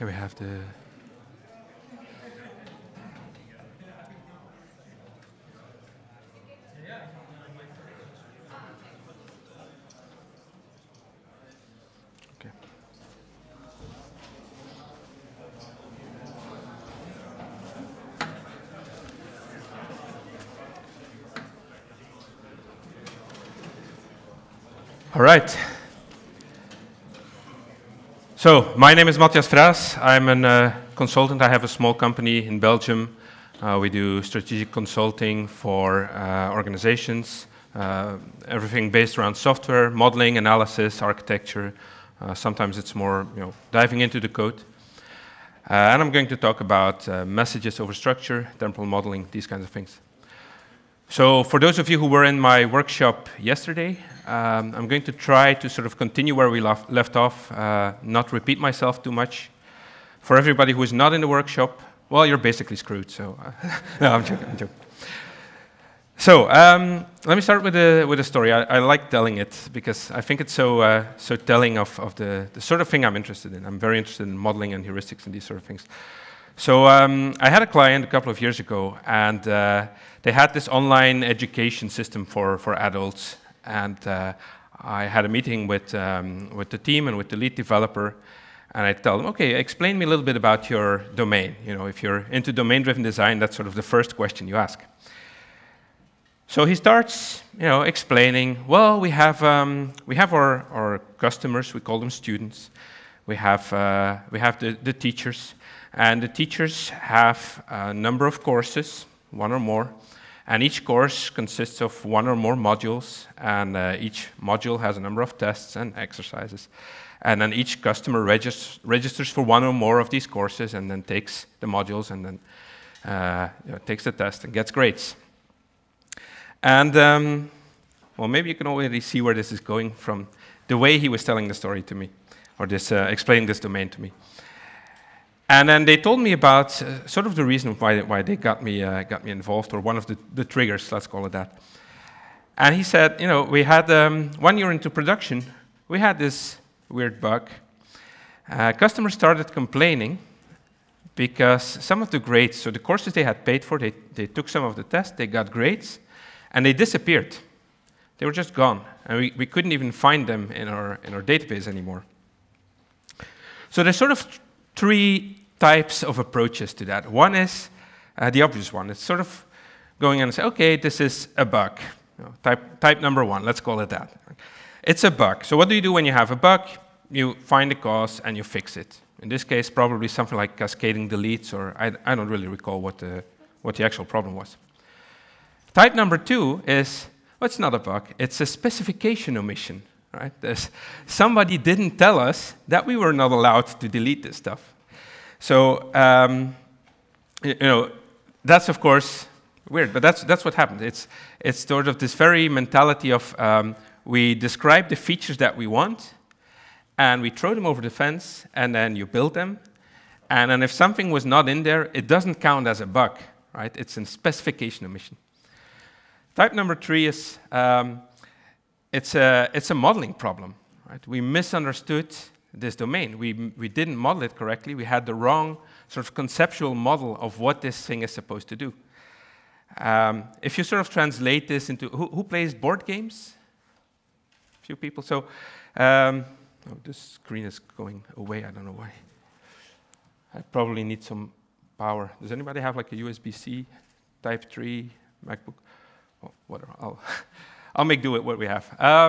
Can we have the... Okay. All right. So, my name is Matthias Fraas. I'm a consultant. I have a small company in Belgium. We do strategic consulting for organizations, everything based around software, modeling, analysis, architecture. Sometimes it's more, diving into the code. And I'm going to talk about messages over structure, temporal modeling, these kinds of things. So for those of you who were in my workshop yesterday, I'm going to try to sort of continue where we left off, not repeat myself too much. For everybody who is not in the workshop, well, you're basically screwed, so... no, I'm joking. So, let me start with a story. I like telling it, because I think it's so telling of the sort of thing I'm interested in. I'm very interested in modeling and heuristics and these sort of things. So I had a client a couple of years ago, and they had this online education system for adults. And I had a meeting with the team and with the lead developer, and I tell them, okay, explain me a little bit about your domain. If you're into domain-driven design, that's sort of the first question you ask. So he starts, explaining, well, we have our customers, we call them students. We have the teachers. And the teachers have a number of courses, one or more, and each course consists of one or more modules, and each module has a number of tests and exercises. And then each customer registers for one or more of these courses, and then takes the modules, and then takes the test and gets grades. And, well, maybe you can already see where this is going from the way he was telling the story to me, or explaining this domain to me. And then they told me about sort of the reason why they got me involved, or one of the triggers, let's call it that. And he said, we had 1 year into production, we had this weird bug. Customers started complaining because some of the grades, so the courses they had paid for, they took some of the tests, they got grades, and they disappeared. They were just gone, and we couldn't even find them in our database anymore. So there's sort of three types of approaches to that. One is the obvious one. It's sort of going in and say, okay, this is a bug. Type number one, let's call it that. It's a bug. So what do you do when you have a bug? You find the cause and you fix it. In this case, probably something like cascading deletes, or I don't really recall what the actual problem was. Type number two is, well, it's not a bug. It's a specification omission. Right? Somebody didn't tell us that we were not allowed to delete this stuff. So, that's of course weird, but that's what happened. It's sort of this very mentality of we describe the features that we want, and we throw them over the fence, and then you build them, and then if something was not in there, it doesn't count as a bug, right? It's a specification omission. Type number three is it's a modeling problem, right? We misunderstood this domain. We didn't model it correctly. We had the wrong sort of conceptual model of what this thing is supposed to do. If you sort of translate this into, who plays board games? A few people. So, oh, this screen is going away. I don't know why. I probably need some power. Does anybody have like a USB-C, Type 3, MacBook? Oh, whatever. I'll make do with what we have.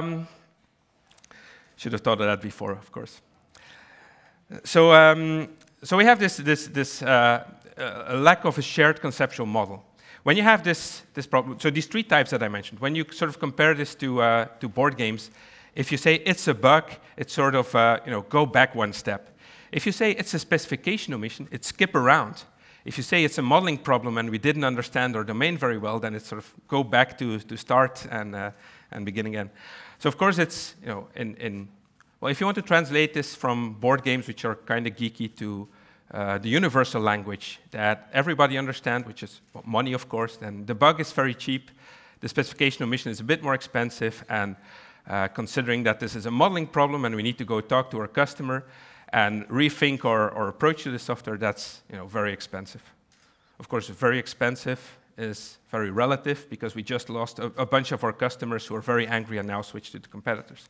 Should have thought of that before, of course. So we have this lack of a shared conceptual model. When you have this problem, so these three types that I mentioned, when you sort of compare this to board games, if you say it's a bug, it's sort of go back one step. If you say it's a specification omission, it's skip around. If you say it's a modeling problem and we didn't understand our domain very well, then it's sort of go back to start and begin again. So of course it's, well, if you want to translate this from board games, which are kind of geeky, to the universal language that everybody understands, which is money, of course, then the bug is very cheap. The specification omission is a bit more expensive, and considering that this is a modeling problem and we need to go talk to our customer, and rethink our approach to the software, that's very expensive. Of course, very expensive is very relative because we just lost a bunch of our customers who are very angry and now switched to the competitors.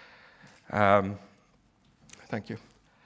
Thank you.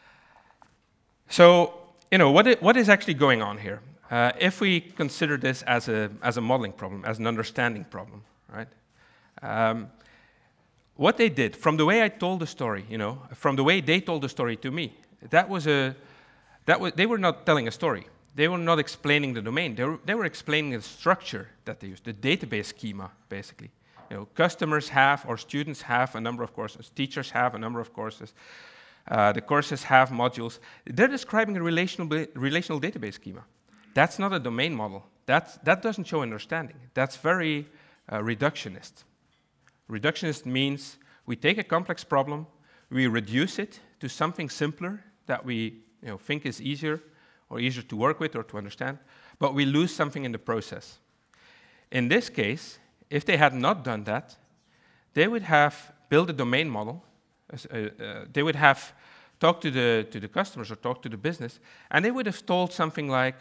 So, what is actually going on here? If we consider this as a modeling problem, as an understanding problem, right? What they did, from the way I told the story, from the way they told the story to me, they were not telling a story. They were not explaining the domain. They were explaining the structure that they used, the database schema, basically. Customers have, or students have, a number of courses. Teachers have a number of courses. The courses have modules. They're describing a relational database schema. That's not a domain model. That doesn't show understanding. That's very reductionist. Reductionist means we take a complex problem, we reduce it to something simpler that we think is easier to work with or to understand, but we lose something in the process. In this case, if they had not done that, they would have built a domain model. They would have talked to the customers or talked to the business, and they would have told something like,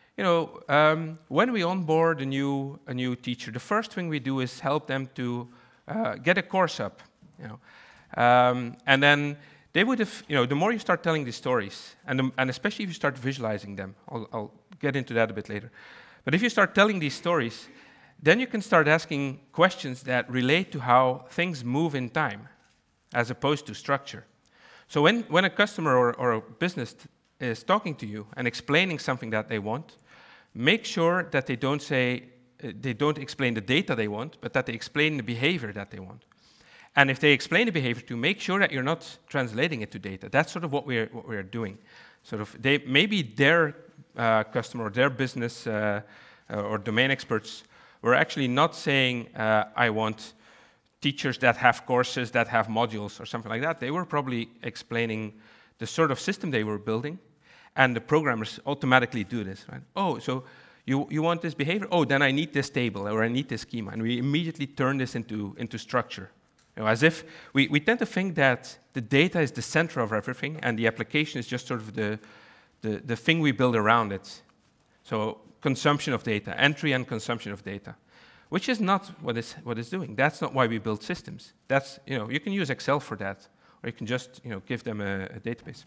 when we onboard a new teacher, the first thing we do is help them to get a course up. And then they would have, the more you start telling these stories, and especially if you start visualizing them, I'll get into that a bit later. But if you start telling these stories, then you can start asking questions that relate to how things move in time, as opposed to structure. So when a customer or a business is talking to you and explaining something that they want, make sure that they don't explain the data they want, but that they explain the behavior that they want. And if they explain the behavior to, make sure that you're not translating it to data. That's sort of what we're doing. Sort of, maybe their customer or their business or domain experts were actually not saying, I want teachers that have courses, that have modules, or something like that. They were probably explaining the sort of system they were building, and the programmers automatically do this, right? Oh, so you want this behavior? Oh, then I need this table, or I need this schema. And we immediately turn this into structure. As if we tend to think that the data is the center of everything, and the application is just sort of the thing we build around it. So consumption of data, entry and consumption of data, which is not what it's doing. That's not why we build systems. That's, you can use Excel for that, or you can just, give them a database.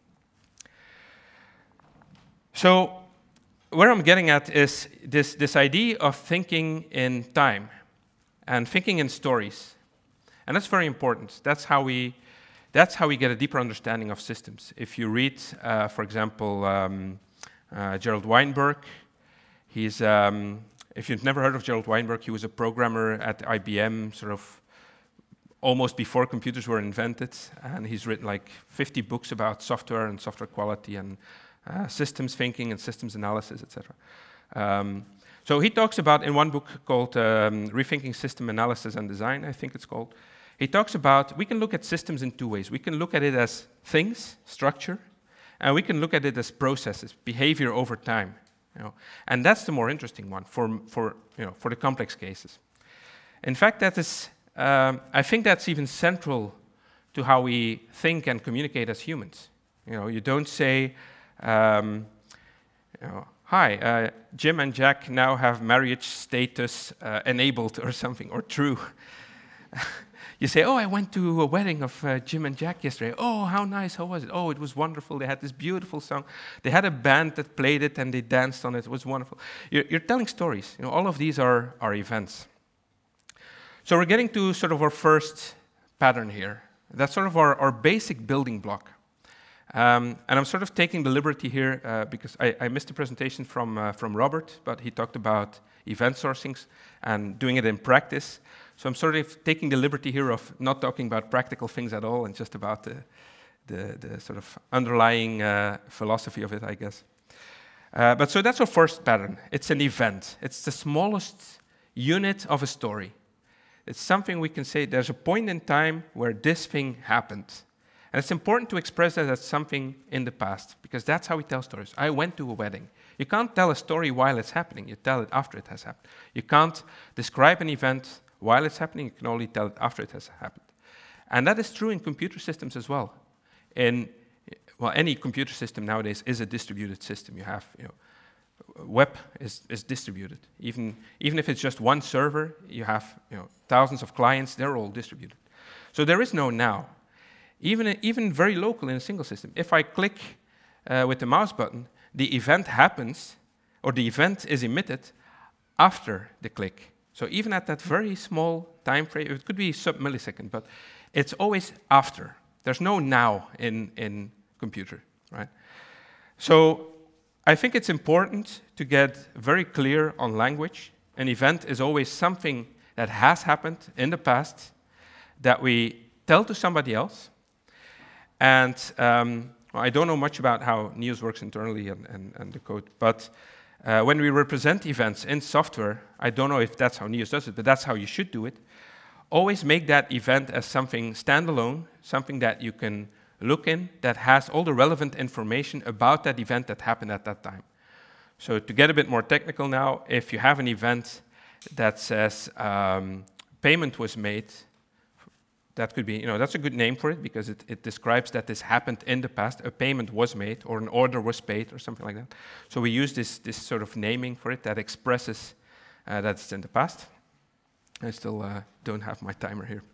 So where I'm getting at is this idea of thinking in time and thinking in stories. And that's very important. That's how we get a deeper understanding of systems. If you read, for example, Gerald Weinberg, he's, if you've never heard of Gerald Weinberg, he was a programmer at IBM, sort of almost before computers were invented, and he's written like 50 books about software and software quality and systems thinking and systems analysis, etc. So he talks about, in one book called Rethinking System Analysis and Design, I think it's called, he talks about, we can look at systems in two ways. We can look at it as things, structure, and we can look at it as processes, behavior over time. And that's the more interesting one for the complex cases. In fact, that is, I think that's even central to how we think and communicate as humans. You don't say, hi, Jim and Jack now have marriage status enabled or something, or true. You say, oh, I went to a wedding of Jim and Jack yesterday. Oh, how nice, how was it? Oh, it was wonderful. They had this beautiful song. They had a band that played it and they danced on it. It was wonderful. You're telling stories. All of these are events. So we're getting to sort of our first pattern here. That's sort of our basic building block. And I'm sort of taking the liberty here because I missed the presentation from Robert, but he talked about event sourcings and doing it in practice. So I'm sort of taking the liberty here of not talking about practical things at all and just about the sort of underlying philosophy of it, I guess. But so that's our first pattern. It's an event. It's the smallest unit of a story. It's something we can say there's a point in time where this thing happened. And it's important to express that as something in the past, because that's how we tell stories. I went to a wedding. You can't tell a story while it's happening. You tell it after it has happened. You can't describe an event while it's happening. You can only tell it after it has happened. And that is true in computer systems as well. In well, any computer system nowadays is a distributed system. You have, web is distributed. Even if it's just one server, you have, thousands of clients. They're all distributed. So there is no now. Even very local in a single system. If I click with the mouse button, the event happens, or the event is emitted after the click. So even at that very small time frame, it could be sub-millisecond, but it's always after. There's no now in computer, right? So I think it's important to get very clear on language. An event is always something that has happened in the past that we tell to somebody else. And well, I don't know much about how Neos works internally and the code, but when we represent events in software, I don't know if that's how Neos does it, but that's how you should do it. Always make that event as something standalone, something that you can look in, that has all the relevant information about that event that happened at that time. So to get a bit more technical now, if you have an event that says payment was made, that could be, that's a good name for it because it describes that this happened in the past, a payment was made or an order was paid or something like that. So we use this sort of naming for it that expresses that it's in the past. I still don't have my timer here.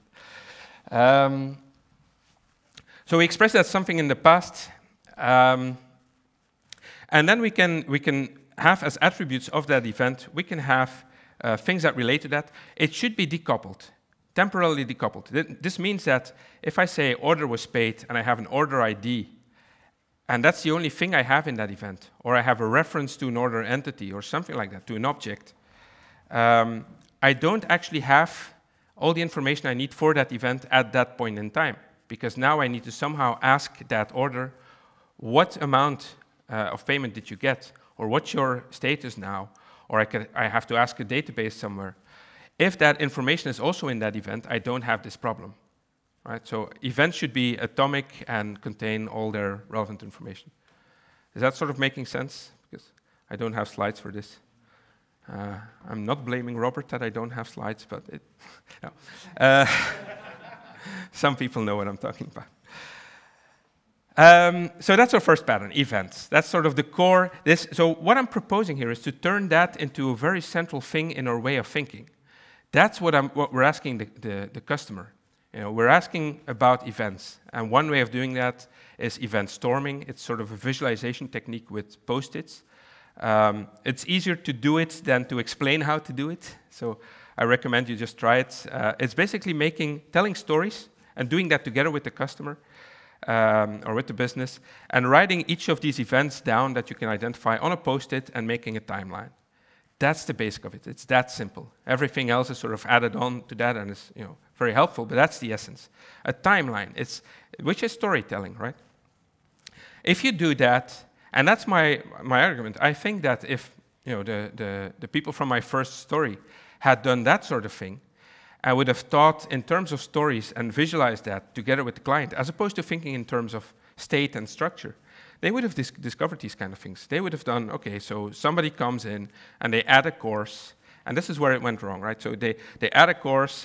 So we express that something in the past, and then we can have as attributes of that event, we can have things that relate to that. It should be decoupled. Temporarily decoupled. This means that if I say order was paid and I have an order ID, and that's the only thing I have in that event, or I have a reference to an order entity or something like that, to an object, I don't actually have all the information I need for that event at that point in time, because now I need to somehow ask that order, what amount of payment did you get, or what's your status now, or I have to ask a database somewhere. If that information is also in that event, I don't have this problem, right? So events should be atomic and contain all their relevant information. Is that sort of making sense? Because I don't have slides for this. I'm not blaming Robert that I don't have slides, but no. Some people know what I'm talking about. So that's our first pattern, events. That's sort of the core. So what I'm proposing here is to turn that into a very central thing in our way of thinking. That's what we're asking the customer. We're asking about events, and one way of doing that is event storming. It's sort of a visualization technique with Post-its. It's easier to do it than to explain how to do it, so I recommend you just try it. It's basically telling stories and doing that together with the customer or with the business, and writing each of these events down that you can identify on a Post-it and making a timeline. That's the basic of it. It's that simple. Everything else is sort of added on to that and is very helpful, but that's the essence. A timeline, which is storytelling, right? If you do that, and that's my argument, I think that if the people from my first story had done that sort of thing, I would have thought in terms of stories and visualized that together with the client, as opposed to thinking in terms of state and structure. They would have discovered these kind of things. They would have done, okay, so somebody comes in and they add a course, and this is where it went wrong, right? So they add a course,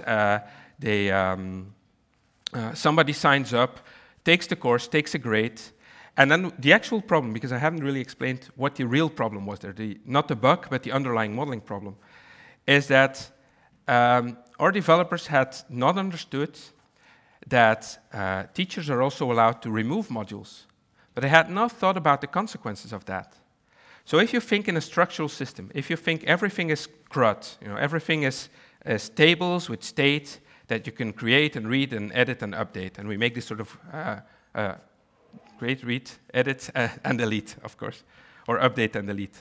somebody signs up, takes the course, takes a grade, and then the actual problem, because I haven't really explained what the real problem was there, not the bug, but the underlying modeling problem, is that our developers had not understood that teachers are also allowed to remove modules. But I had not thought about the consequences of that. So if you think in a structural system, if you think everything is CRUD, everything is tables with state that you can create and read and edit and update, and we make this sort of create, read, edit, and delete, of course, or update and delete.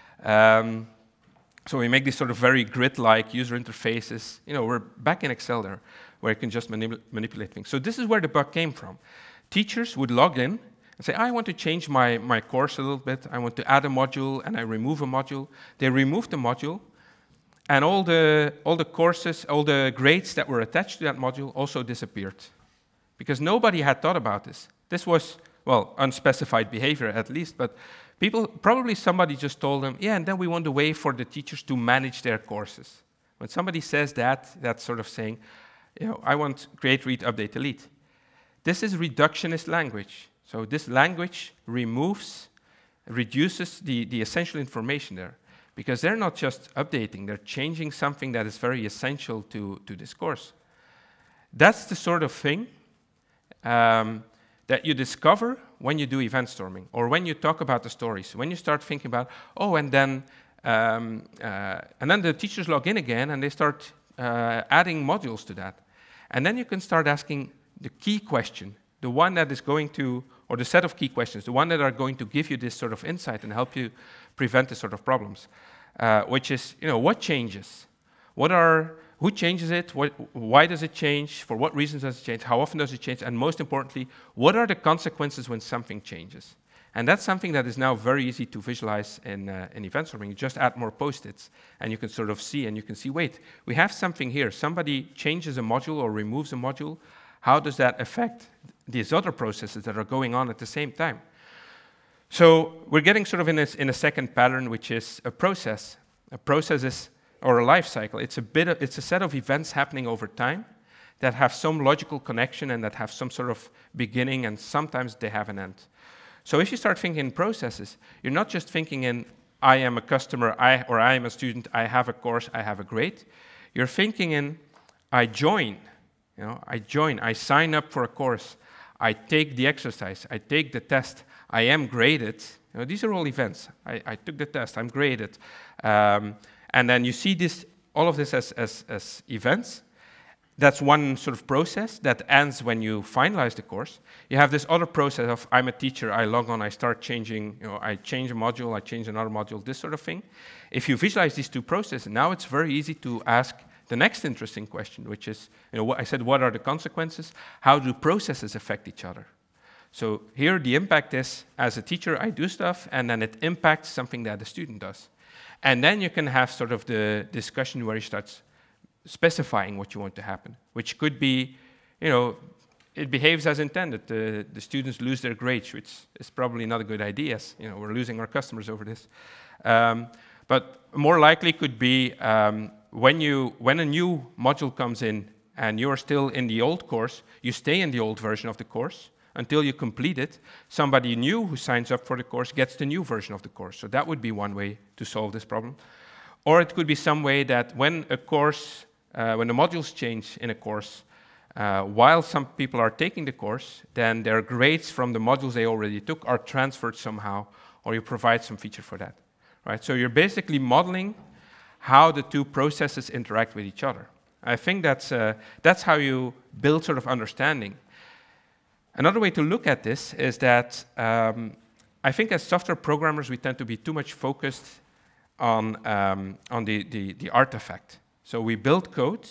So we make these sort of very grid-like user interfaces. We're back in Excel there, where you can just manipulate things. So this is where the bug came from. Teachers would log in and say, I want to change my course a little bit. I want to add a module, and I remove a module. They remove the module, and all the courses, all the grades that were attached to that module also disappeared. Because nobody had thought about this. This was, well, unspecified behavior at least, but probably somebody just told them, yeah, and then we want a way for the teachers to manage their courses. When somebody says that, that's sort of saying, I want create, read, update, delete. This is reductionist language. So this language reduces the essential information there, because they're not just updating, they're changing something that is very essential to this course. That's the sort of thing that you discover when you do event storming, or when you talk about the stories, when you start thinking about, oh, and then the teachers log in again, and they start adding modules to that. And then you can start asking the key question, the one that is going to, or the set of key questions, the one that are going to give you this sort of insight and help you prevent this sort of problems, which is, what changes? Who changes it? Why does it change? For what reasons does it change? How often does it change? And most importantly, what are the consequences when something changes? And that's something that is now very easy to visualize in event storming. You just add more post-its, and you can sort of see, and you can see, wait, we have something here. Somebody changes a module or removes a module. How does that affect these other processes that are going on at the same time? So we're getting sort of in a second pattern, which is a process. A process is, or a life cycle. It's a set of events happening over time that have some logical connection and that have some sort of beginning, and sometimes they have an end. So if you start thinking in processes, you're not just thinking in, I am a customer, or I am a student, I have a course, I have a grade. You're thinking in, I join, I sign up for a course, I take the exercise, I take the test, I am graded. These are all events. I took the test, I'm graded. And then you see all of this as events. That's one sort of process that ends when you finalize the course. You have this other process of, I'm a teacher, I log on, I start changing, I change a module, I change another module, this sort of thing. If you visualize these two processes, now it's very easy to ask the next interesting question, which is, I said, what are the consequences? How do processes affect each other? So here the impact is, as a teacher, I do stuff, and then it impacts something that the student does. And then you can have sort of the discussion where you start specifying what you want to happen, which could be, it behaves as intended. The students lose their grades, which is probably not a good idea, as we're losing our customers over this. But more likely could be when a new module comes in and you're still in the old course, you stay in the old version of the course until you complete it. Somebody new who signs up for the course gets the new version of the course. So that would be one way to solve this problem. Or it could be some way that when a course, when the modules change in a course, while some people are taking the course, then their grades from the modules they already took are transferred somehow, or you provide some feature for that. Right? So you're basically modeling how the two processes interact with each other. I think that's how you build sort of understanding. Another way to look at this is that I think as software programmers, we tend to be too much focused on the artifact. So we build code.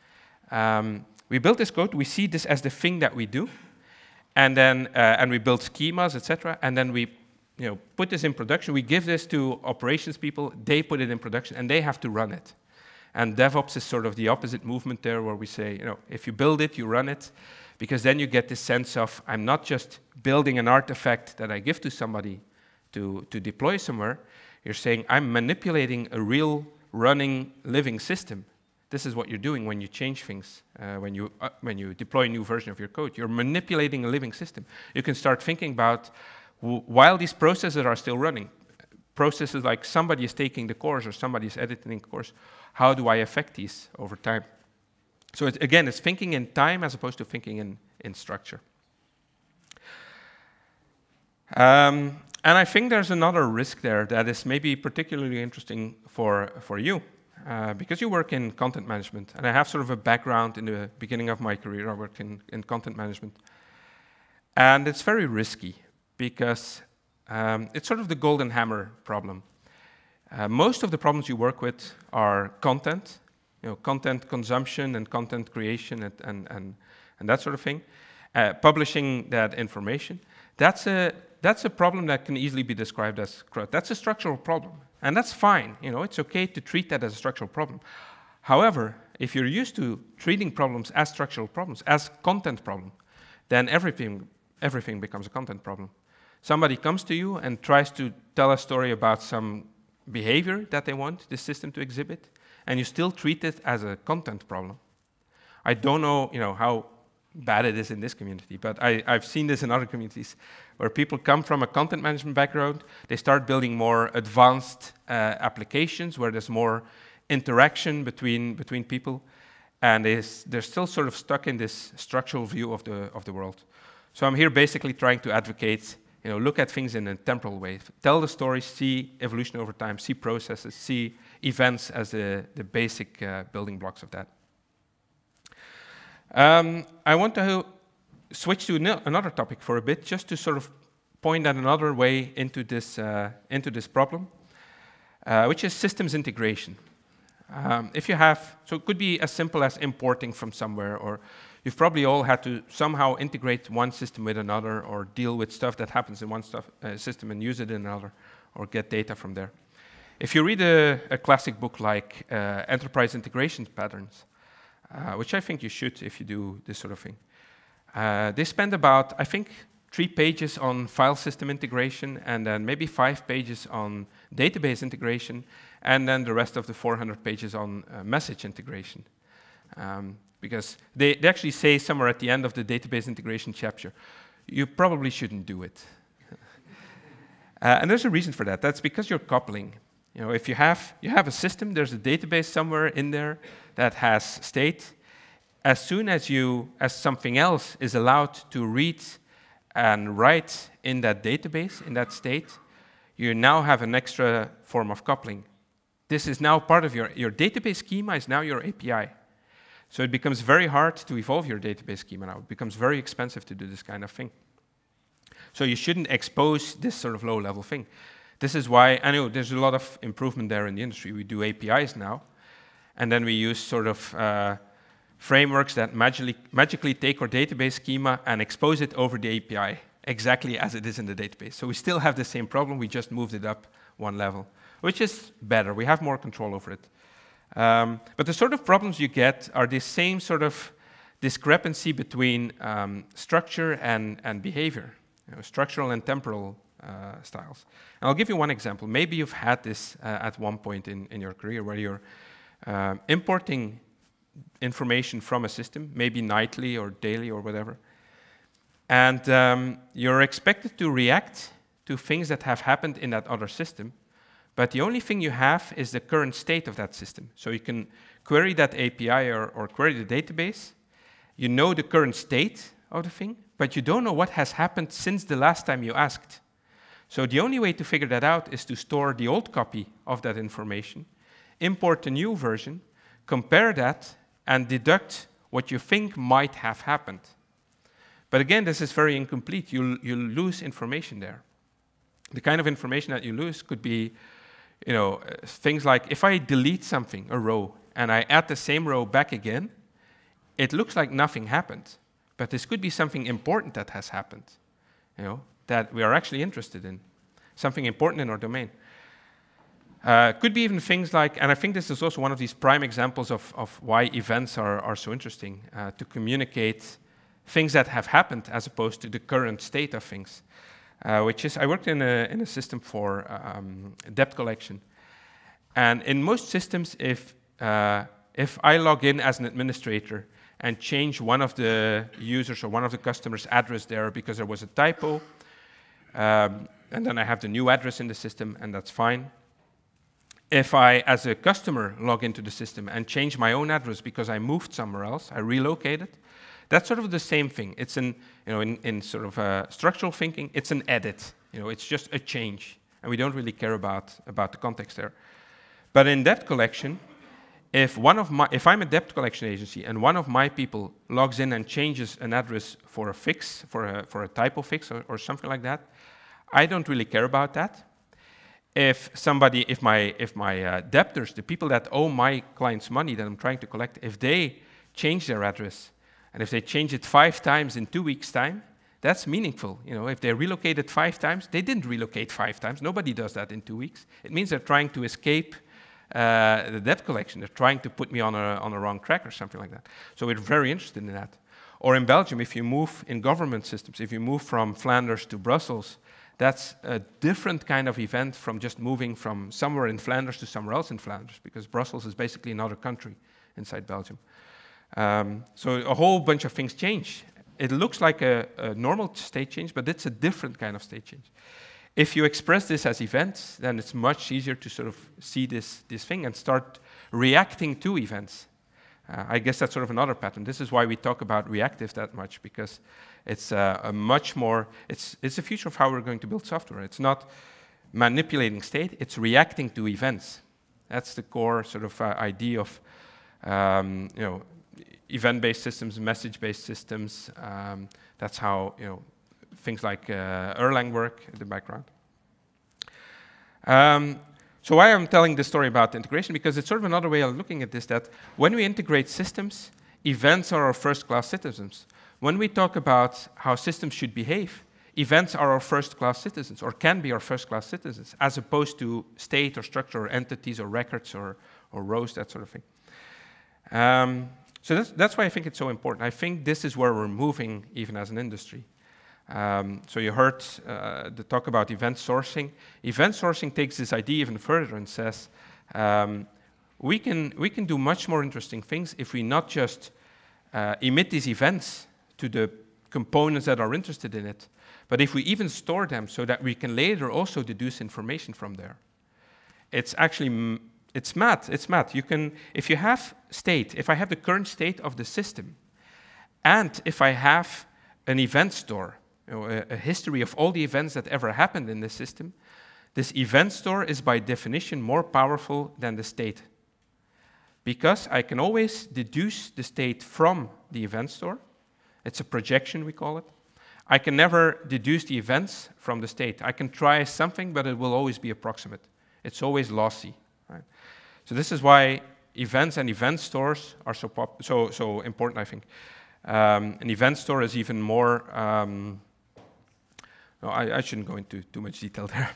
We build this code. We see this as the thing that we do, and then we build schemas, etc. And then we put this in production. We give this to operations people. They put it in production, and they have to run it. And DevOps is sort of the opposite movement there, where we say, if you build it, you run it. Because then you get this sense of, I'm not just building an artifact that I give to somebody to deploy somewhere. You're saying, I'm manipulating a real running, living system. This is what you're doing when you change things, when you deploy a new version of your code. You're manipulating a living system. You can start thinking about, while these processes are still running, processes like somebody is taking the course or somebody is editing the course, how do I affect these over time? So again, it's thinking in time as opposed to thinking in structure. And I think there's another risk there that is maybe particularly interesting for you, because you work in content management, and I have sort of a background in the beginning of my career. I worked in content management. And it's very risky, because it's sort of the golden hammer problem. Most of the problems you work with are content, content consumption and content creation and that sort of thing, publishing that information. That's a problem that can easily be described as CRUD. That's a structural problem, and that's fine. It's okay to treat that as a structural problem. However, if you're used to treating problems as structural problems, as content problem, then everything becomes a content problem. Somebody comes to you and tries to tell a story about some behavior that they want the system to exhibit, and you still treat it as a content problem. I don't know, how bad it is in this community, but I've seen this in other communities where people come from a content management background, they start building more advanced applications where there's more interaction between people, and they're still sort of stuck in this structural view of the world. So I'm here basically trying to advocate, look at things in a temporal way, tell the story, see evolution over time, see processes, see events as the basic building blocks of that. I want to switch to another topic for a bit, just to sort of point at another way into this problem, which is systems integration. So it could be as simple as importing from somewhere, or you've probably all had to somehow integrate one system with another, or deal with stuff that happens in one system and use it in another, or get data from there. If you read a classic book like Enterprise Integration Patterns, which I think you should if you do this sort of thing, they spend about, I think, 3 pages on file system integration, and then maybe 5 pages on database integration, and then the rest of the 400 pages on message integration. Because they actually say somewhere at the end of the database integration chapter, you probably shouldn't do it. And there's a reason for that. That's because you're coupling. If you have a system, there's a database somewhere in there that has state. As soon as something else is allowed to read and write in that database, in that state, you now have an extra form of coupling. This is now part of your database schema is now your API. So it becomes very hard to evolve your database schema now. It becomes very expensive to do this kind of thing. So you shouldn't expose this sort of low-level thing. This is why, I know there's a lot of improvement there in the industry. We do APIs now, and then we use sort of frameworks that magically take our database schema and expose it over the API, exactly as it is in the database. So we still have the same problem, we just moved it up one level, which is better. We have more control over it. But the sort of problems you get are the same sort of discrepancy between structure and behavior, structural and temporal styles. And I'll give you one example. Maybe you've had this at one point in your career where you're importing information from a system, maybe nightly or daily or whatever, and you're expected to react to things that have happened in that other system, but the only thing you have is the current state of that system. So you can query that API or query the database. You know the current state of the thing, but you don't know what has happened since the last time you asked. So the only way to figure that out is to store the old copy of that information, import the new version, compare that, and deduct what you think might have happened. But again, this is very incomplete. You'll lose information there. The kind of information that you lose could be, things like if I delete something, a row, and I add the same row back again, it looks like nothing happened. But this could be something important that has happened, that we are actually interested in, something important in our domain. Could be even things like, and I think this is also one of these prime examples of why events are so interesting, to communicate things that have happened as opposed to the current state of things, which is, I worked in a system for debt collection. And in most systems, if I log in as an administrator and change one of the users or one of the customers' address there because there was a typo, and then I have the new address in the system, and that's fine. If I, as a customer, log into the system and change my own address because I moved somewhere else, I relocated, that's sort of the same thing. It's in sort of structural thinking, it's an edit. It's just a change, and we don't really care about the context there. But in debt collection, if I'm a debt collection agency and one of my people logs in and changes an address for a fix, for a typo fix or something like that, I don't really care about that. If my debtors, the people that owe my clients money that I'm trying to collect, if they change their address, and if they change it 5 times in 2 weeks' time, that's meaningful. If they relocated 5 times, they didn't relocate 5 times. Nobody does that in 2 weeks. It means they're trying to escape the debt collection. They're trying to put me on a wrong track or something like that. So we're very interested in that. Or in Belgium, if you move in government systems, if you move from Flanders to Brussels, that's a different kind of event from just moving from somewhere in Flanders to somewhere else in Flanders, because Brussels is basically another country inside Belgium. So a whole bunch of things change. It looks like a normal state change, but it's a different kind of state change. If you express this as events, then it's much easier to sort of see this thing and start reacting to events. I guess that's sort of another pattern. This is why we talk about reactive that much, because it's a much more, it's the future of how we're going to build software. It's not manipulating state, it's reacting to events. That's the core sort of idea of event-based systems, message-based systems. That's how things like Erlang work in the background. So why I'm telling this story about integration? Because it's sort of another way of looking at this, that when we integrate systems, events are our first-class citizens. When we talk about how systems should behave, events are our first-class citizens, or can be our first-class citizens, as opposed to state or structure or entities or records or rows, that sort of thing. So that's why I think it's so important. I think this is where we're moving, even as an industry. So you heard the talk about event sourcing. Event sourcing takes this idea even further and says, we can do much more interesting things if we not just emit these events to the components that are interested in it, but if we even store them so that we can later also deduce information from there. It's actually, it's math. You can, if you have state, if I have the current state of the system, and if I have an event store, a history of all the events that ever happened in the system, this event store is by definition more powerful than the state. Because I can always deduce the state from the event store. It's a projection, we call it. I can never deduce the events from the state. I can try something, but it will always be approximate. It's always lossy. Right? So this is why events and event stores are so important, I think. An event store is even more... no, I shouldn't go into too much detail there.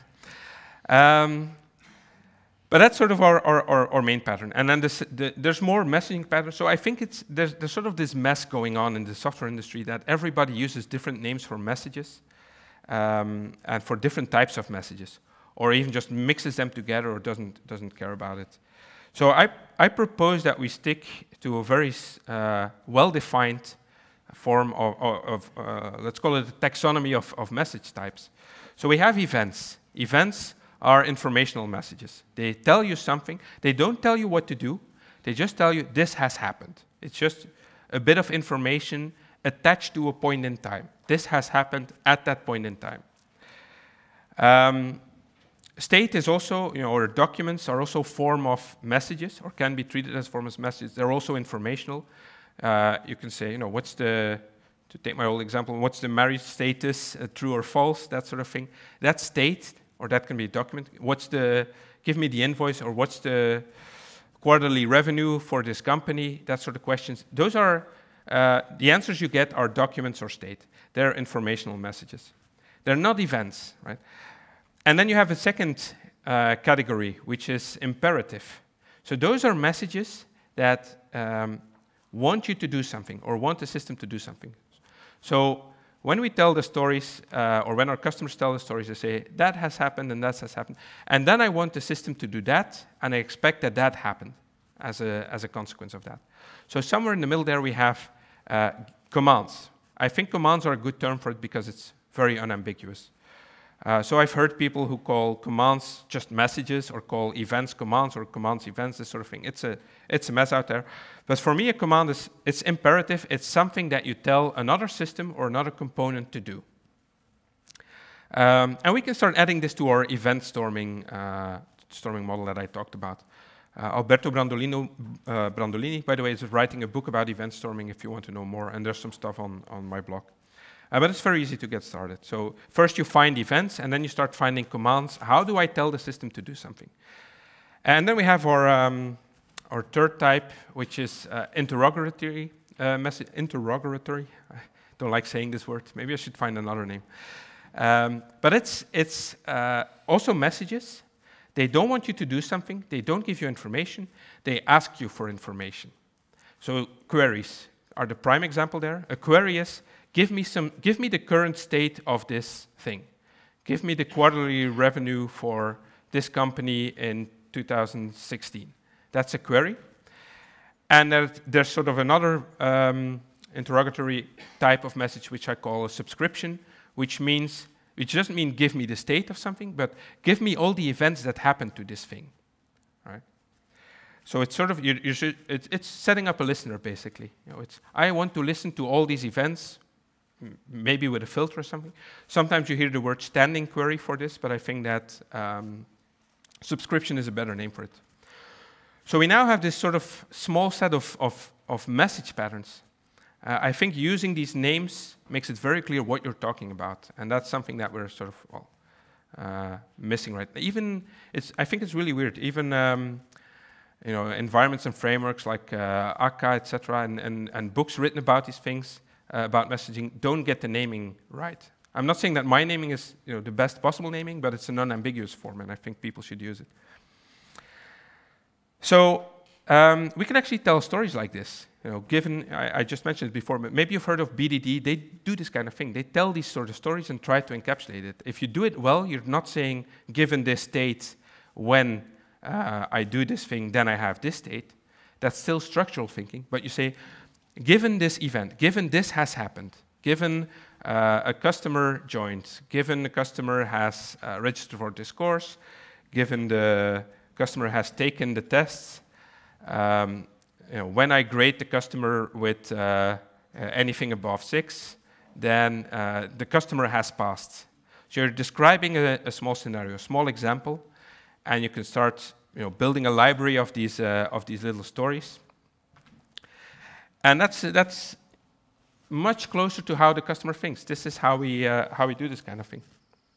But that's sort of our main pattern. And then there's more messaging patterns. So I think there's sort of this mess going on in the software industry that everybody uses different names for messages and for different types of messages, or even just mixes them together or doesn't care about it. So I propose that we stick to a very well-defined form of let's call it a taxonomy of message types. So we have events. Events are informational messages. They tell you something. They don't tell you what to do. They just tell you this has happened. It's just a bit of information attached to a point in time. This has happened at that point in time. State is also, or documents are also form of messages, or can be treated as form of messages. They're also informational. You can say, to take my old example, what's the marriage status, true or false, that sort of thing. That's state, or that can be a document. Give me the invoice, or what's the quarterly revenue for this company, that sort of questions. Those are, the answers you get are documents or state. They're informational messages. They're not events, right? And then you have a second category, which is imperative. So those are messages that want you to do something, or want the system to do something. So when we tell the stories, or when our customers tell the stories, they say, that has happened and that has happened. And then I want the system to do that, and I expect that that happened as a consequence of that. So somewhere in the middle there we have commands. I think commands are a good term for it because it's very unambiguous. So I've heard people who call commands just messages, or call events commands, or commands events, this sort of thing. It's a mess out there. But for me, a command it's imperative. It's something that you tell another system or another component to do. And we can start adding this to our event storming model that I talked about. Alberto Brandolini, by the way, is writing a book about event storming if you want to know more, and there's some stuff on my blog. But it's very easy to get started. So first you find events, and then you start finding commands. How do I tell the system to do something? And then we have our third type, which is interrogatory message. Interrogatory. I don't like saying this word. Maybe I should find another name. But it's also messages. They don't want you to do something. They don't give you information. They ask you for information. So queries are the prime example there. A query is, give me the current state of this thing. Give me the quarterly revenue for this company in 2016. That's a query. And there's sort of another interrogatory type of message which I call a subscription, which doesn't mean give me the state of something, but give me all the events that happen to this thing, right? So it's sort of it's setting up a listener basically. I want to listen to all these events, maybe with a filter or something. Sometimes you hear the word standing query for this, but I think that subscription is a better name for it. So we now have this sort of small set of message patterns. I think using these names makes it very clear what you're talking about, and that's something that we're sort of missing right now. I think it's really weird. Even environments and frameworks like Akka, etc., and books written about these things about messaging don't get the naming right. I'm not saying that my naming is the best possible naming, but it's an unambiguous form, and I think people should use it. So we can actually tell stories like this. Given, I just mentioned it before, but maybe you've heard of BDD. They do this kind of thing. They tell these sort of stories and try to encapsulate it. If you do it well, you're not saying, given this state, when I do this thing, then I have this state. That's still structural thinking. But you say, given this event, given this has happened, given a customer joined, given the customer has registered for this course, given the customer has taken the tests, when I grade the customer with anything above 6, then the customer has passed. So you're describing a small scenario, a small example, and you can start building a library of these little stories. And that's much closer to how the customer thinks. This is how we do this kind of thing.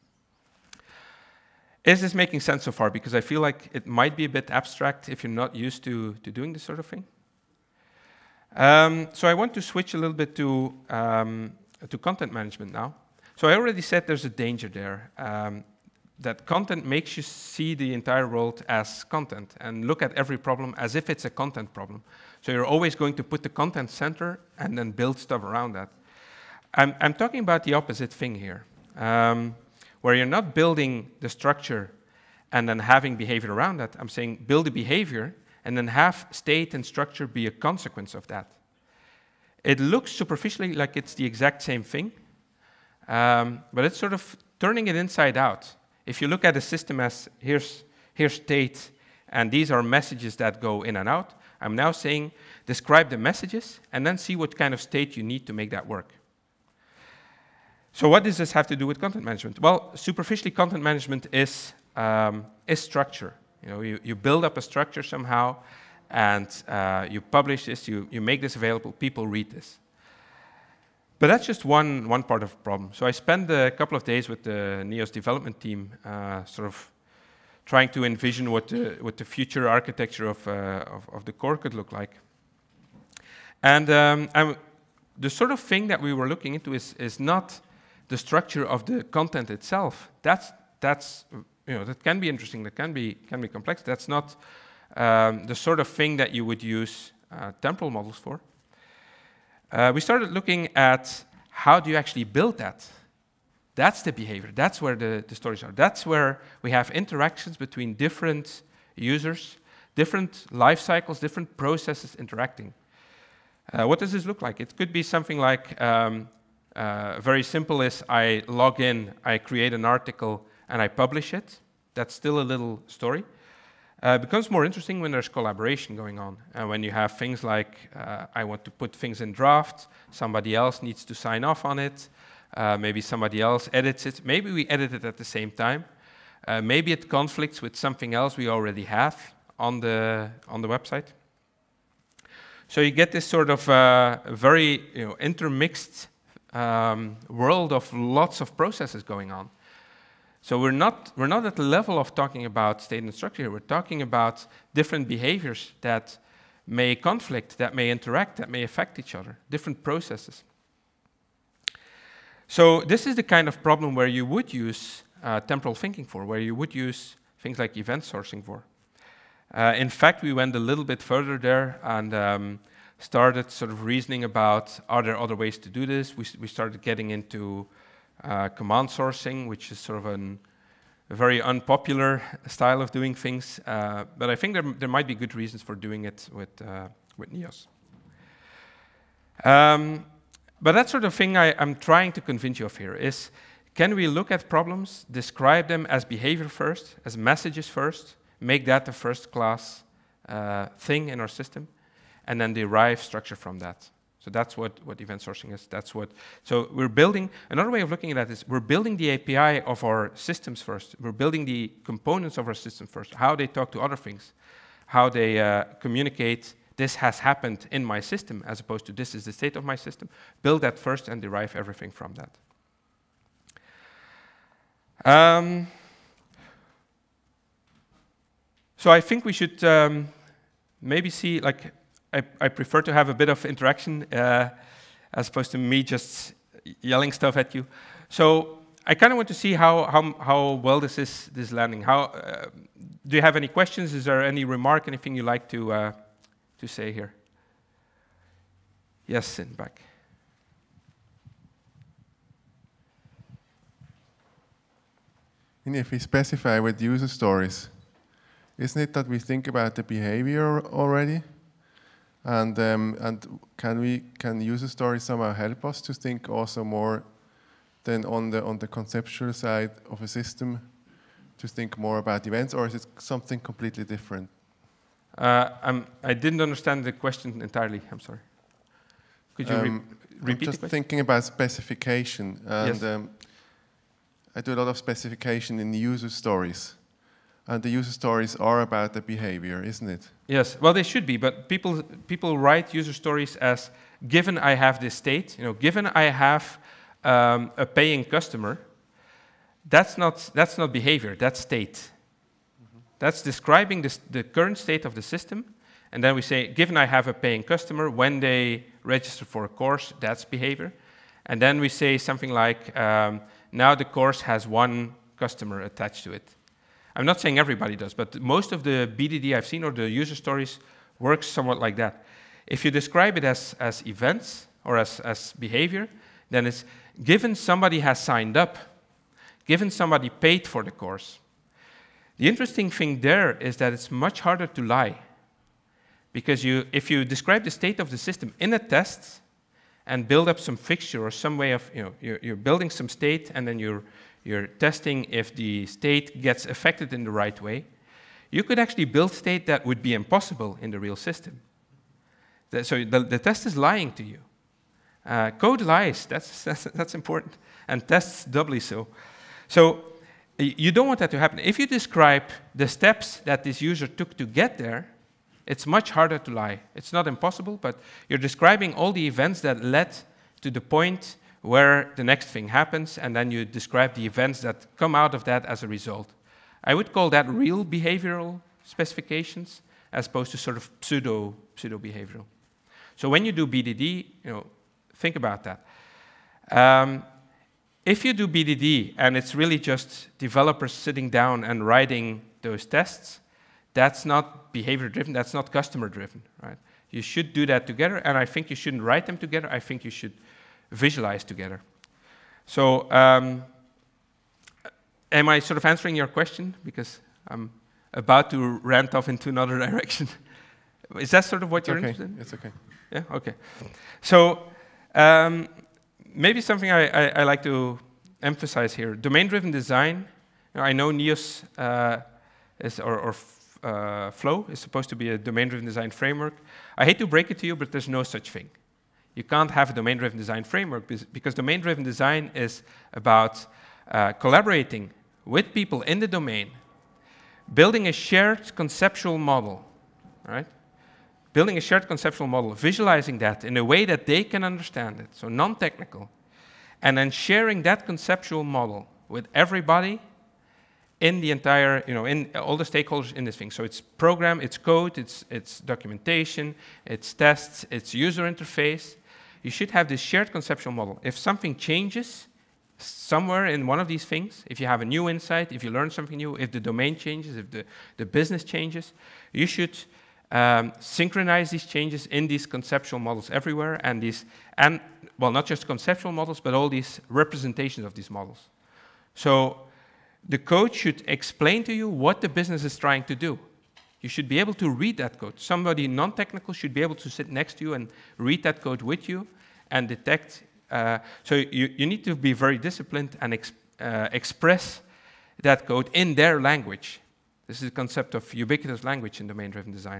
Is this making sense so far? Because I feel like it might be a bit abstract if you're not used to doing this sort of thing. So I want to switch a little bit to content management now. So I already said there's a danger there, that content makes you see the entire world as content and look at every problem as if it's a content problem. So you're always going to put the content center and then build stuff around that. I'm talking about the opposite thing here, where you're not building the structure and then having behavior around that. I'm saying build a behavior and then have state and structure be a consequence of that. It looks superficially like it's the exact same thing, but it's sort of turning it inside out. If you look at a system as here's state, and these are messages that go in and out, I'm now saying describe the messages and then see what kind of state you need to make that work. So what does this have to do with content management? Well, superficially, content management is structure. You build up a structure somehow, and you publish this, you make this available, people read this. But that's just one part of the problem. So I spent a couple of days with the NEOS development team, sort of trying to envision what the future architecture of the core could look like. And the sort of thing that we were looking into is not the structure of the content itself. That can be interesting, that can be complex. That's not the sort of thing that you would use temporal models for. We started looking at how do you actually build that. That's the behavior. That's where the stories are. That's where we have interactions between different users, different life cycles, different processes interacting. What does this look like? It could be something like very simple is I log in, I create an article, and I publish it. That's still a little story. It becomes more interesting when there's collaboration going on, and when you have things like I want to put things in draft, somebody else needs to sign off on it, maybe somebody else edits it, maybe we edit it at the same time, maybe it conflicts with something else we already have on the website. So you get this sort of very intermixed world of lots of processes going on. So we're not at the level of talking about state and structure here. We're talking about different behaviors that may conflict, that may interact, that may affect each other, different processes. So this is the kind of problem where you would use temporal thinking for, where you would use things like event sourcing for. In fact, we went a little bit further there and started sort of reasoning about, are there other ways to do this? We started getting into command sourcing, which is sort of a very unpopular style of doing things, but I think there might be good reasons for doing it with Neos. But that sort of thing I'm trying to convince you of here is, can we look at problems, describe them as behavior first, as messages first, make that the first class thing in our system, and then derive structure from that. So that's what event sourcing is. So we're building, another way of looking at that is we're building the API of our systems first. We're building the components of our system first, how they talk to other things, how they communicate, this has happened in my system, as opposed to this is the state of my system. Build that first and derive everything from that. So I think we should maybe see, like, I prefer to have a bit of interaction as opposed to me just yelling stuff at you. So I kind of want to see how well this is landing. Do you have any questions? Is there any remark, anything you like to say here? Yes, in back. And if we specify with user stories, isn't it that we think about the behavior already? And can user stories somehow help us to think also more than on the conceptual side of a system, to think more about events, or is it something completely different? I didn't understand the question entirely. I'm sorry. Could you repeat the question? I'm just thinking about specification, and Yes. I do a lot of specification in user stories, and the user stories are about the behavior, isn't it? Yes, well, they should be, but people write user stories as, given I have this state, given I have a paying customer, that's not behavior, that's state. That's describing the current state of the system, and then we say, given I have a paying customer, when they register for a course, that's behavior. And then we say something like, now the course has one customer attached to it. I'm not saying everybody does, but most of the BDD I've seen, or the user stories, works somewhat like that. If you describe it as events or as behavior, then it's given somebody has signed up, given somebody paid for the course. The interesting thing there is that it's much harder to lie, because if you describe the state of the system in a test and build up some fixture or some way of, you're building some state and then you're testing if the state gets affected in the right way, you could actually build state that would be impossible in the real system. So the test is lying to you. Code lies, that's important, and tests doubly so. So you don't want that to happen. If you describe the steps that this user took to get there, it's much harder to lie. It's not impossible, but you're describing all the events that led to the point where the next thing happens, and then you describe the events that come out of that as a result. I would call that real behavioral specifications, as opposed to sort of pseudo-behavioral. So when you do BDD, think about that. If you do BDD, and it's really just developers sitting down and writing those tests, that's not behavior-driven, that's not customer-driven, right? You should do that together, and I think you shouldn't write them together, I think you should visualize together. So, am I sort of answering your question? Because I'm about to rant off into another direction. Is that sort of what you're interested in? It's okay. Yeah, okay. So, maybe something I like to emphasize here, domain-driven design. I know Neos Flow is supposed to be a domain-driven design framework. I hate to break it to you, but there's no such thing. You can't have a domain-driven design framework because domain-driven design is about collaborating with people in the domain, building a shared conceptual model, right? Building a shared conceptual model, visualizing that in a way that they can understand it, so non-technical, and then sharing that conceptual model with everybody in the entire, in all the stakeholders in this thing. So it's program, it's code, it's documentation, it's tests, it's user interface. You should have this shared conceptual model. If something changes somewhere in one of these things, if you have a new insight, if you learn something new, if the domain changes, if the business changes, you should synchronize these changes in these conceptual models everywhere, and well, not just conceptual models, but all these representations of these models. So the code should explain to you what the business is trying to do. You should be able to read that code. Somebody non-technical should be able to sit next to you and read that code with you and detect. So you need to be very disciplined and express that code in their language. This is the concept of ubiquitous language in domain-driven design.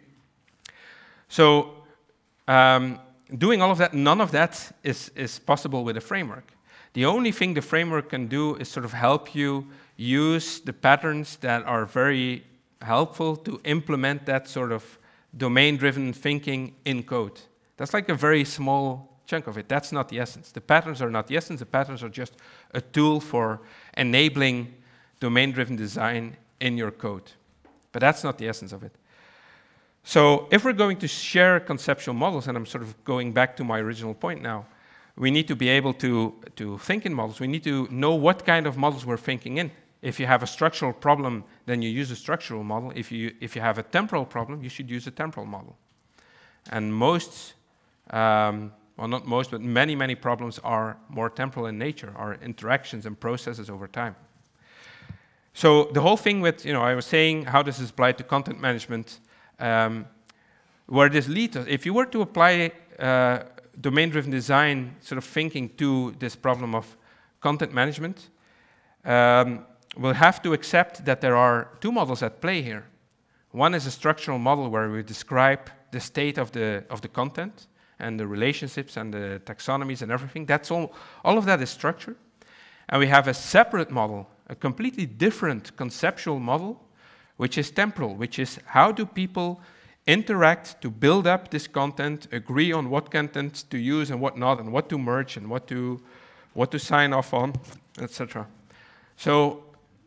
So doing all of that, none of that is possible with a framework. The only thing the framework can do is sort of help you use the patterns that are very helpful to implement that sort of domain-driven thinking in code. That's like a very small chunk of it. That's not the essence. The patterns are not the essence. The patterns are just a tool for enabling domain-driven design in your code. But that's not the essence of it. So if we're going to share conceptual models, and I'm sort of going back to my original point now, we need to be able to think in models. We need to know what kind of models we're thinking in. If you have a structural problem, then you use a structural model. If you have a temporal problem, you should use a temporal model. And most, well, not most, but many problems are more temporal in nature, are interactions and processes over time. So the whole thing with, I was saying, how does this apply to content management? Where this leads us, if you were to apply domain-driven design sort of thinking to this problem of content management, we'll have to accept that there are two models at play here. One is a structural model where we describe the state of the content and the relationships and the taxonomies and everything. That's all of that is structure. And we have a separate model, a completely different conceptual model, which is temporal, which is how do people interact to build up this content, agree on what content to use and what not, and what to merge and what to sign off on, etc. So,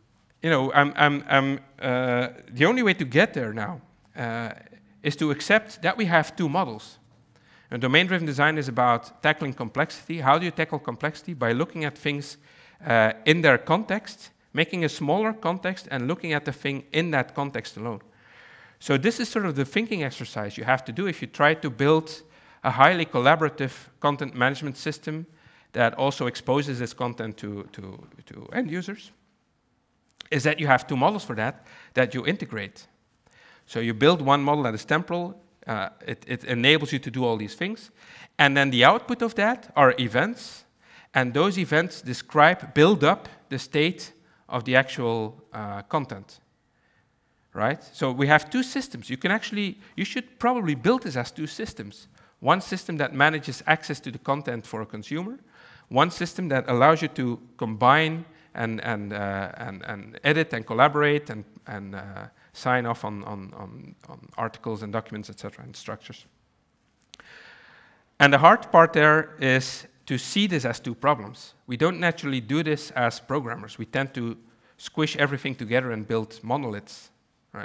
the only way to get there now is to accept that we have two models. And domain-driven design is about tackling complexity. How do you tackle complexity? By looking at things in their context, making a smaller context and looking at the thing in that context alone. So this is sort of the thinking exercise you have to do if you try to build a highly collaborative content management system that also exposes this content to end users, is that you have two models for that you integrate. So you build one model that is temporal, it enables you to do all these things, and then the output of that are events, and those events build up the state of the actual content, right? So we have two systems. You should probably build this as two systems. One system that manages access to the content for a consumer, one system that allows you to combine and edit and collaborate and sign off on articles and documents, etc., and structures. And the hard part there is to see this as two problems. We don't naturally do this as programmers. We tend to squish everything together and build monoliths, right?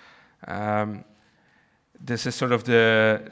This is sort of the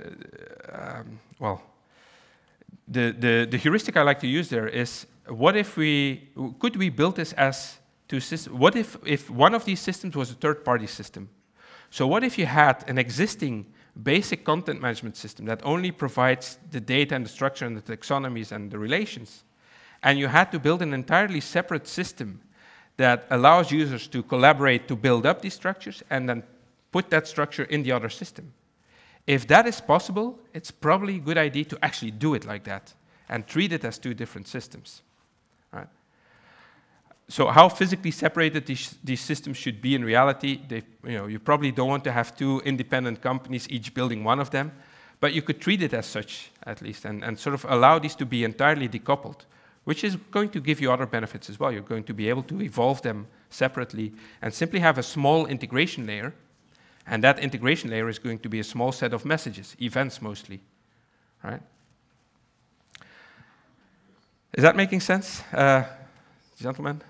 heuristic I like to use there is, could we build this as two systems? What if one of these systems was a third-party system? So what if you had an existing basic content management system that only provides the data and the structure and the taxonomies and the relations, and you had to build an entirely separate system that allows users to collaborate to build up these structures and then put that structure in the other system? If that is possible, it's probably a good idea to actually do it like that and treat it as two different systems. Right? So how physically separated these systems should be in reality, you probably don't want to have two independent companies each building one of them, but you could treat it as such, at least, and sort of allow these to be entirely decoupled, which is going to give you other benefits as well. You're going to be able to evolve them separately and simply have a small integration layer, and that integration layer is going to be a small set of messages, events mostly, right? Is that making sense, gentlemen?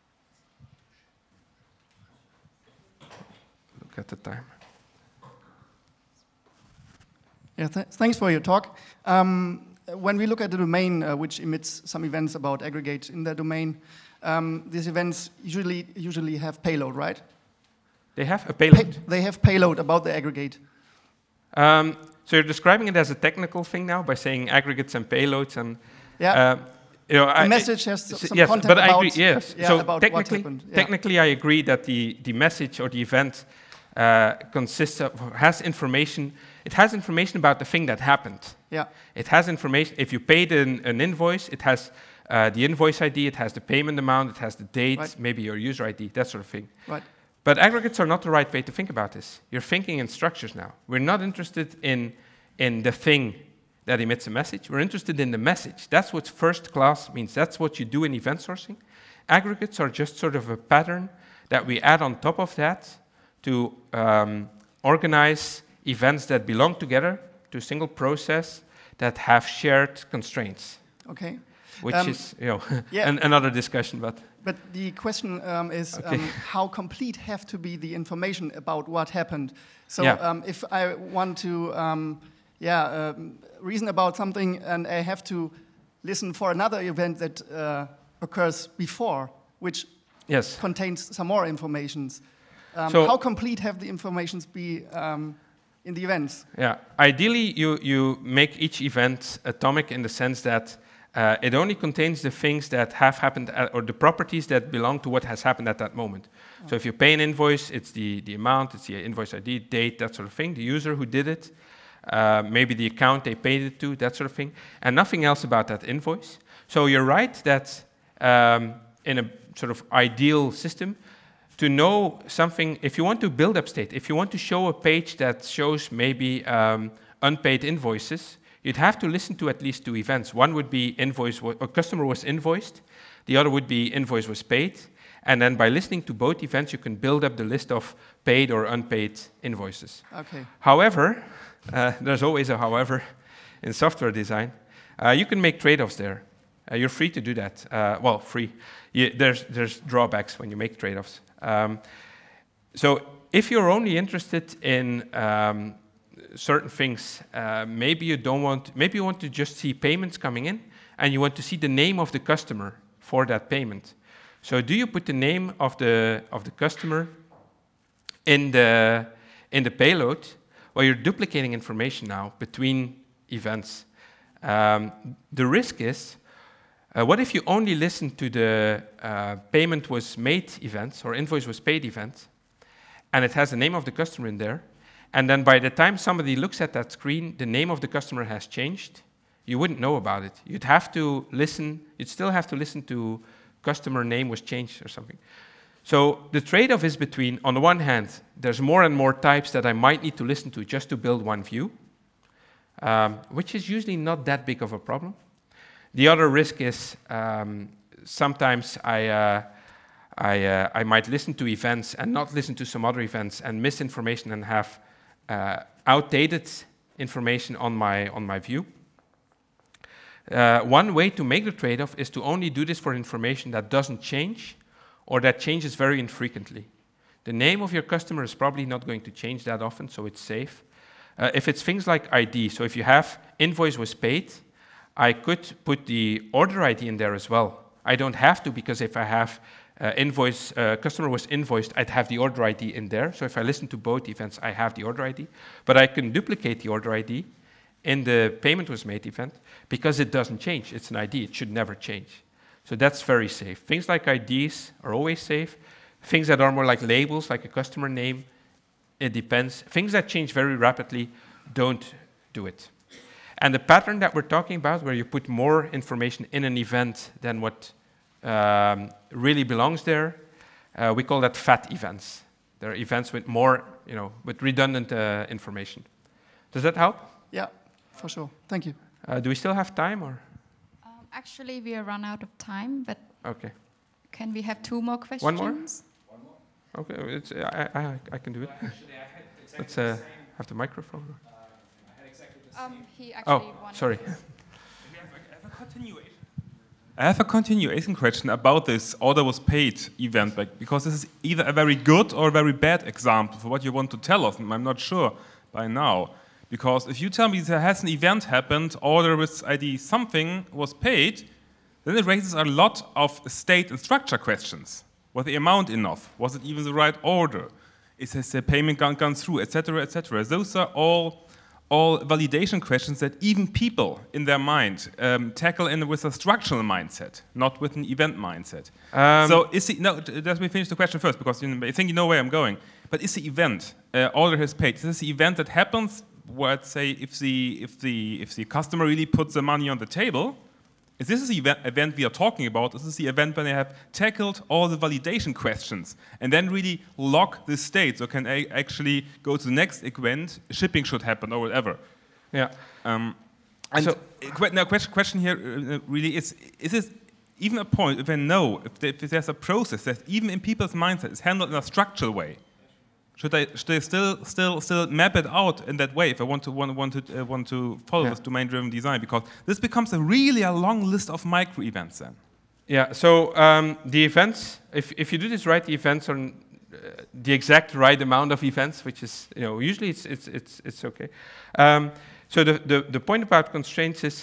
Look at the time. Yeah, thanks for your talk. When we look at the domain, which emits some events about aggregate in the domain, these events usually have payload, right? They have a payload. They have payload about the aggregate. So you're describing it as a technical thing now by saying aggregates and payloads, and yeah. the message has some yes, content but about, I agree, yes. yeah, so about what happened. Yeah. technically, I agree that the message or the event consists of, has information. It has information about the thing that happened. Yeah. It has information. If you paid an invoice, it has the invoice ID, it has the payment amount, it has the date, right. maybe your user ID, that sort of thing. Right. But aggregates are not the right way to think about this. You're thinking in structures now. We're not interested in the thing that emits a message. We're interested in the message. That's what first class means. That's what you do in event sourcing. Aggregates are just sort of a pattern that we add on top of that to organize events that belong together to a single process that have shared constraints. Okay. Which is, yeah. another discussion, but the question is okay. how complete have to be the information about what happened. So yeah. If I want to reason about something and I have to listen for another event that occurs before, which yes. contains some more information. So how complete have the informations be in the events? Yeah, ideally you make each event atomic in the sense that it only contains the things that have happened or the properties that belong to what has happened at that moment. Oh. So if you pay an invoice, it's the amount, it's the invoice ID, date, that sort of thing, the user who did it, maybe the account they paid it to, that sort of thing, and nothing else about that invoice. So you're right that in a sort of ideal system, to know something, if you want to build up state, if you want to show a page that shows maybe unpaid invoices, you'd have to listen to at least two events. One would be a customer was invoiced, the other would be invoice was paid, and then by listening to both events, you can build up the list of paid or unpaid invoices. Okay. However, there's always a however in software design. You can make trade-offs there. You're free to do that. Well, free. There's drawbacks when you make trade-offs. So if you're only interested in certain things, maybe you want to just see payments coming in, and you want to see the name of the customer for that payment. So do you put the name of the customer in the payload? Well, you're duplicating information now between events. The risk is, what if you only listen to the payment was made events or invoice was paid event, and it has the name of the customer in there, and then by the time somebody looks at that screen, the name of the customer has changed, you wouldn't know about it. You'd still have to listen to customer name was changed or something. So the trade-off is between, on the one hand, there's more and more types that I might need to listen to just to build one view, which is usually not that big of a problem. The other risk is sometimes I might listen to events and not listen to some other events and miss information and have outdated information on my view. One way to make the trade-off is to only do this for information that doesn't change or that changes very infrequently. The name of your customer is probably not going to change that often, so it's safe. If it's things like ID, so if you have invoice was paid, I could put the order ID in there as well. I don't have to, because if I have customer was invoiced, I'd have the order ID in there. So if I listen to both events, I have the order ID. But I can duplicate the order ID in the payment was made event because it doesn't change. It's an ID. It should never change. So that's very safe. Things like IDs are always safe. Things that are more like labels, like a customer name, it depends. Things that change very rapidly, don't do it. And the pattern that we're talking about, where you put more information in an event than what really belongs there, we call that fat events. There are events with more, with redundant information. Does that help? Yeah, for sure. Thank you. Do we still have time, or? Actually, we are run out of time, but okay. Can we have 2 more questions? One more? Okay, I can do it. Actually, I had exactly Let's the same. have the microphone. I had exactly the same. He actually wanted sorry. to- I have a continuation question about this order was paid event, because this is either a very good or a very bad example for what you want to tell us, and I'm not sure by now. Because if you tell me there has an event happened, order with ID something was paid, then it raises a lot of state and structure questions. Was the amount enough? Was it even the right order? Has the payment gone through, etc., etc.? Those are all all validation questions that even people in their mind tackle with a structural mindset, not with an event mindset. So let me finish the question first, because I think you know where I'm going. But is the event order has paid? Is this the event that happens? Let's say if the customer really puts the money on the table. Is this the event we are talking about? Is this the event when they have tackled all the validation questions and then really lock the state, so can actually go to the next event, shipping should happen or whatever? Yeah. And so, now question here really is this even a point, if I know, if there's a process that even in people's mindset is handled in a structural way, should I still map it out in that way if I want to follow this domain-driven design? Because this becomes a long list of micro events then. Yeah. So the events, if you do this right, the events are the exact right amount of events, which is usually it's okay. So the point about constraints is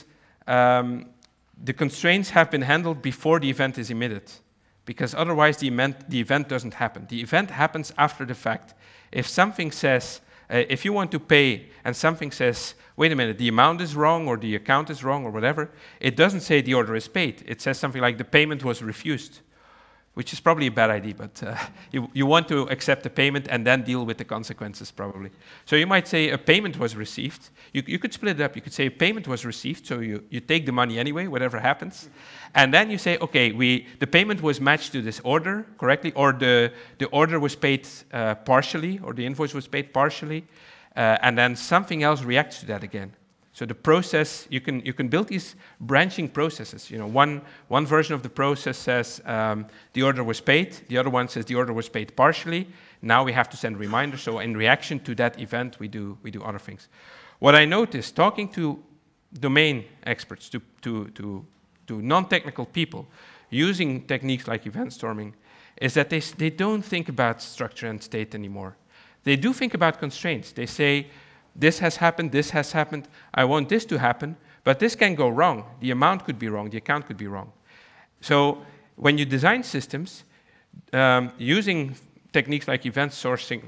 the constraints have been handled before the event is emitted, because otherwise the event doesn't happen. The event happens after the fact. If something says, if you want to pay and something says, wait a minute, the amount is wrong or the account is wrong or whatever, it doesn't say the order is paid. It says something like the payment was refused, which is probably a bad idea, but you want to accept the payment and then deal with the consequences probably. So you might say a payment was received. You could split it up. You could say a payment was received, so you take the money anyway, whatever happens. And then you say, okay, the payment was matched to this order correctly, or the order was paid partially, or the invoice was paid partially, and then something else reacts to that again. So the process, you can build these branching processes. One version of the process says the order was paid. The other one says the order was paid partially. Now we have to send reminders. So in reaction to that event, we do other things. What I noticed talking to domain experts, to non-technical people, using techniques like event storming, is that they don't think about structure and state anymore. They do think about constraints. They say, this has happened, I want this to happen, but this can go wrong. The amount could be wrong, the account could be wrong. So when you design systems, using techniques like event sourcing,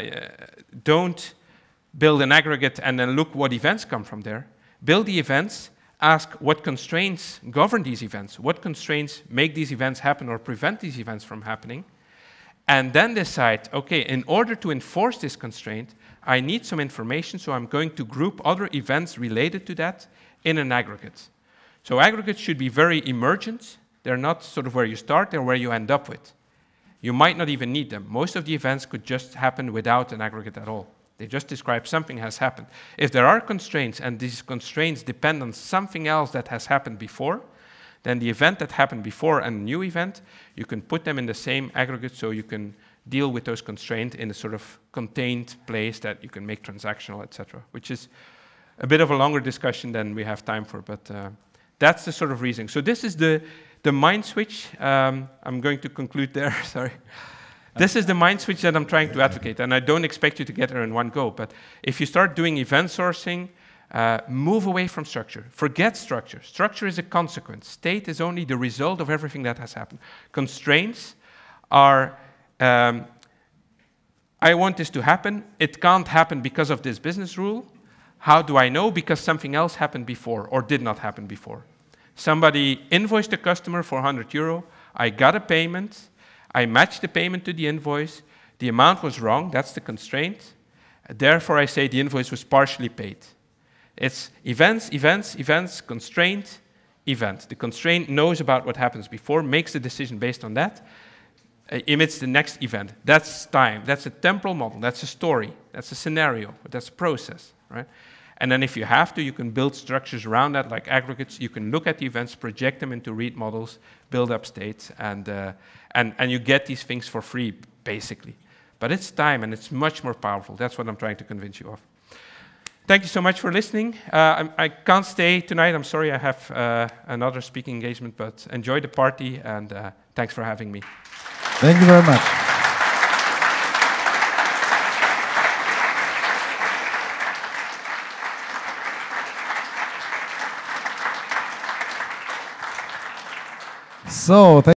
don't build an aggregate and then look what events come from there. Build the events, ask what constraints govern these events, what constraints make these events happen or prevent these events from happening, and then decide, okay, in order to enforce this constraint, I need some information, so I'm going to group other events related to that in an aggregate. So aggregates should be very emergent. They're not sort of where you start, they're where you end up with. You might not even need them. Most of the events could just happen without an aggregate at all. They just describe something has happened. If there are constraints, and these constraints depend on something else that has happened before, then the event that happened before and a new event, you can put them in the same aggregate so you can deal with those constraints in a sort of contained place that you can make transactional, etc., which is a bit of a longer discussion than we have time for, but that's the sort of reasoning. So this is the mind switch. I'm going to conclude there, sorry. This is the mind switch that I'm trying to advocate, and I don't expect you to get there in one go, but if you start doing event sourcing, move away from structure. Forget structure. Structure is a consequence. State is only the result of everything that has happened. Constraints are, I want this to happen. It can't happen because of this business rule. How do I know? Because something else happened before or did not happen before. Somebody invoiced a customer for 100 euro. I got a payment. I matched the payment to the invoice. The amount was wrong. That's the constraint. Therefore, I say the invoice was partially paid. It's events, events, events, constraint, event. The constraint knows about what happens before, makes the decision based on that, emits the next event. That's time. That's a temporal model. That's a story. That's a scenario. That's a process, right? And then if you have to, you can build structures around that, like aggregates. You can look at the events, project them into read models, build up states, and you get these things for free, basically. But it's time, and it's much more powerful. That's what I'm trying to convince you of. Thank you so much for listening. I can't stay tonight. I'm sorry I have another speaking engagement, but enjoy the party, and thanks for having me. Thank you very much. So,